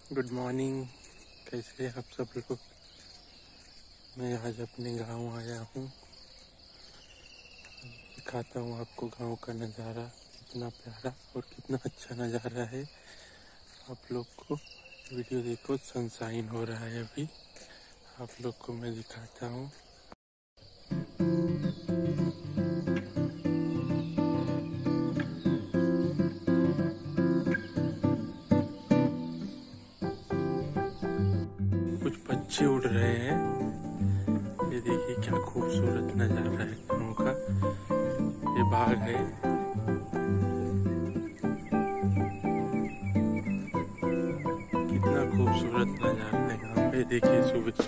Good morning. कैसे आप सब लोग। मैं आज अपने गांव आया हूँ। दिखाता हूँ आपको गांव का नज़ारा, कितना प्यारा और कितना अच्छा नज़ारा है। आप लोग को वीडियो देखो, सनशाइन हो रहा है अभी। आप लोग को मैं दिखाता हूँ। कुछ पक्षी उड़ रहे हैं। ये देखिए क्या खूबसूरत नज़ारा है गाँव का। ये बाग है। कितना खूबसूरत नज़ारा है गाँव पे। देखिए सुबह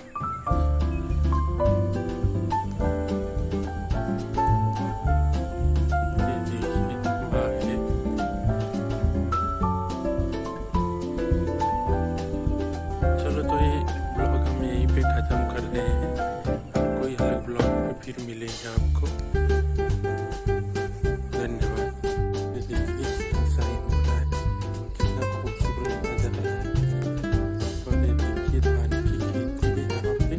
खत्म कर रहे हैं। कोई अलग ब्लॉग में फिर मिलेगा आपको। धन्यवाद। देखिए सनशाइन हो रहा है, कितना खूबसूरत नजर आ रहा है। और ये देखिए धान की खेती है यहाँ पे।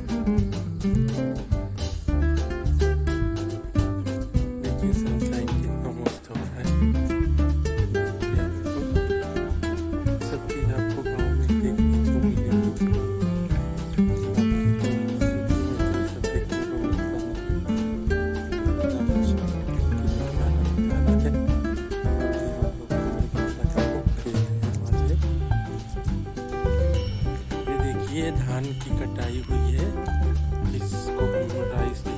देखिए सनशाइन कितना मस्त हो रहा है। देखिए आपको सब चीज आपको गाँव में देखने को मिलेगी। ये धान की कटाई हुई है, जिसको हम राइस